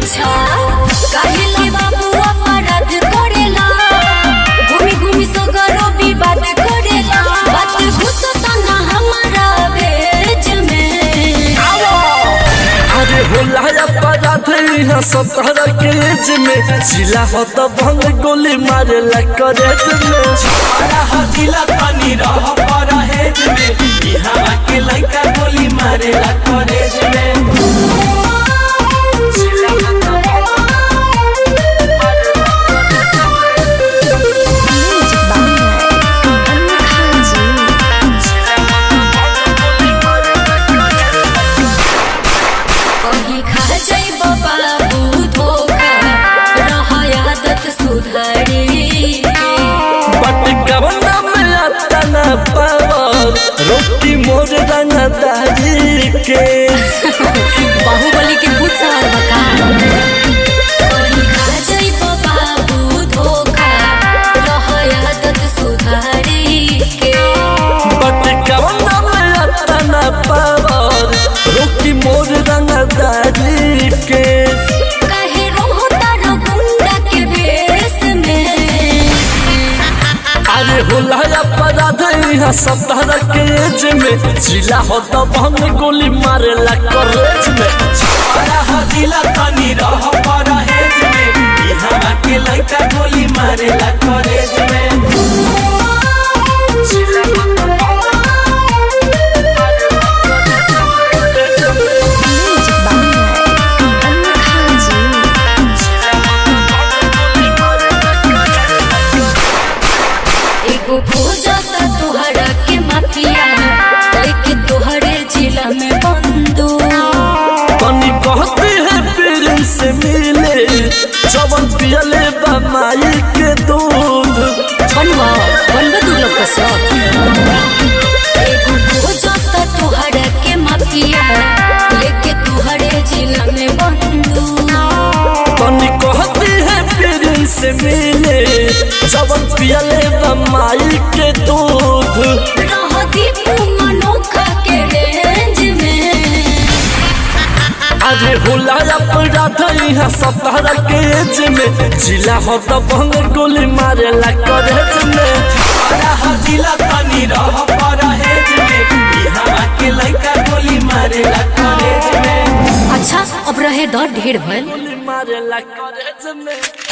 अच्छा काहेला बाबू अपराध करेला घूमी घूमी सगरो विवाद करेला बात घुसता ना हमारा भेज में अरे होला अपराध यहाँ सतहर केज में जिला हो तो भंग गोली मारेला करेज में छाड़ा हजिला तनी रह परहेज में यहाँ के लइका गोली मारेला करेज में रोटी मोर रंगदारी के बाहुबली के भूत सवार बका कोई खा जाई बाबू धोखा रहया तत सुधारी के बट कवना में आता ना पावर रोटी मोर रंगदारी के कहे रोता रो गुंडा के भेष में अरे होला अपराध यहाँ सतहर केज में जिला हो तो भंग गोली मारेला करेज में छाड़ा हजिला तनी रह परहेज में यहाँ के लइका गोली मारेला करेज में से मिले जवन पियले बमाई के दूध बनवा बनबा तू लोग का एगो खोजता तोहरा के माफिया लेके तोहरे जिला में बंदू तनी कहती है फिर से मिले जवन पियले बमाई के दूध रहती मनोखा के रेंज में अरे होला अपराध यहाँ सतहर केज में जिला हो तो भंग गोली मारेला करेज में छाड़ा हजिला तनी रह परहेज में यहाँ के लइका गोली मारेला करेज में अच्छा अब रहे दर ढेर भइल गोली मारेला करेज में।